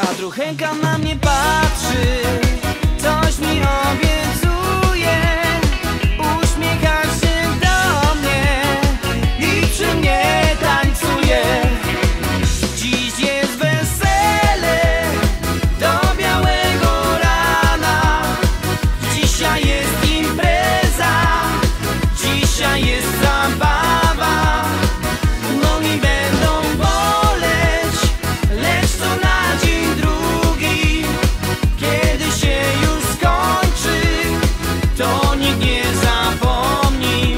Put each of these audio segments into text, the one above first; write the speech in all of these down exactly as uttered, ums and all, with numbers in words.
A druhenka na mnie patrzy, coś mi obiecuje. Uśmiecha się do mnie i przy mnie tańcuje. Dziś jest wesele do białego rana. Dzisiaj jest impreza, dzisiaj jest zabawa. Nogi będą boleć, lecz to na dzień drugi. Kiedy się już skończy, to nikt nie zapomni.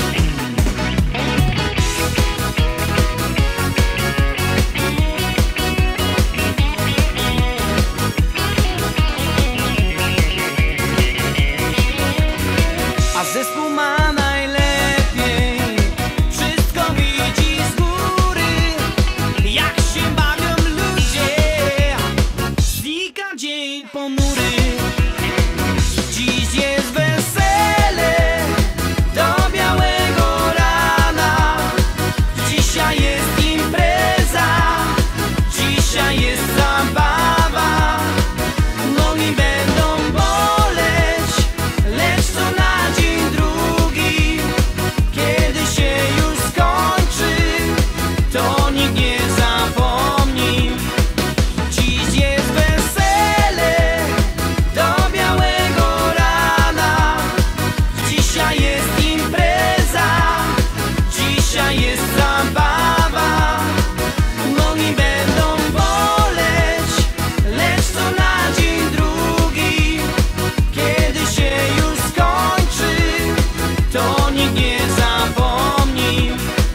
A zespół ma najlepiej, wszystko widzi z góry. Jak się bawią ludzie, znika dzień ponury. Dziś jest wesele do białego rana. Dzisiaj jest impreza, dzisiaj jest zabawa. Nogi będą boleć, lecz to na dzień drugi. Kiedy się już skończy, to nikt nie zapomni. Dziś jest wesele do białego rana. Dzisiaj jest impreza, dzisiaj jest zabawa. Nogi będą boleć, lecz to na dzień drugi. Kiedy się już skończy, to nikt nie zapomni.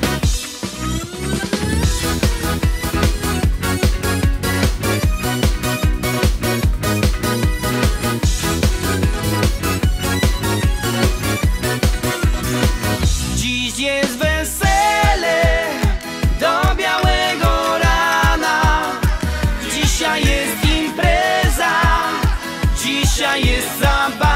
Dziś jest wesele do białego rana. Dzisiaj jest impreza, dzisiaj jest zabawa.